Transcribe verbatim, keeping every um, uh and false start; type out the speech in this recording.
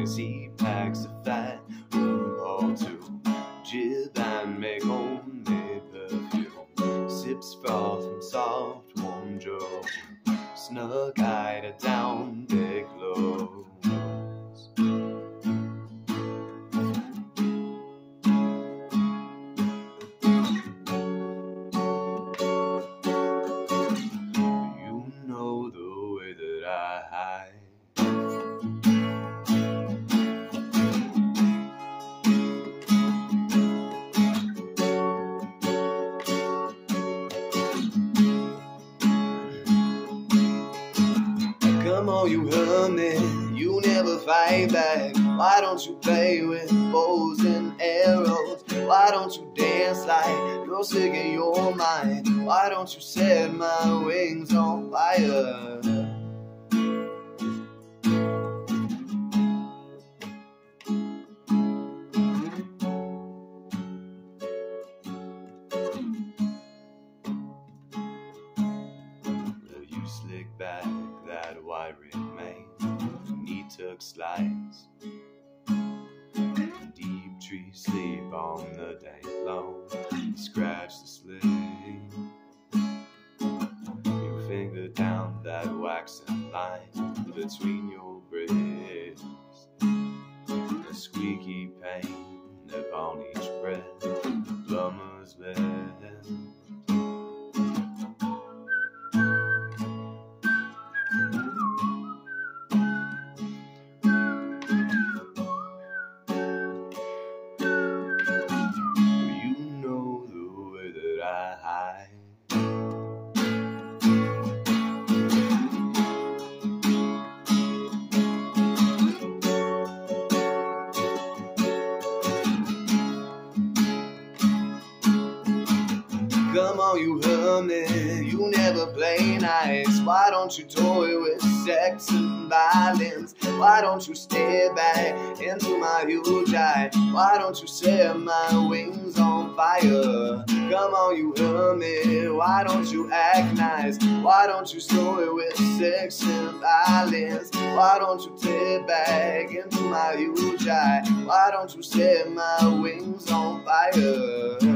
as he packs a fat room or two, jib and make homemade perfume, sips from soft warm joe, snug-eyed at down big clothes. You know the way that I hide. Come on, you hermit, you never fight back. Why don't you play with bows and arrows? Why don't you dance like you're sick in your mind? Why don't you set my wings on fire? Will you slick back that wiry mane, neat tuck slides, deep tree sleep on the dank lawn, scratch the sling. You finger down that waxen line between your ribs, a squeaky pain upon each breath, the plumber's bed. Come on, you hermit, you never play nice. Why don't you toy with sex and violence? Why don't you stare back into my huge eye? Why don't you set my wings on fire? Come on, you hermit, why don't you act nice? Why don't you toy with sex and violence? Why don't you stare back into my huge eye? Why don't you set my wings on fire?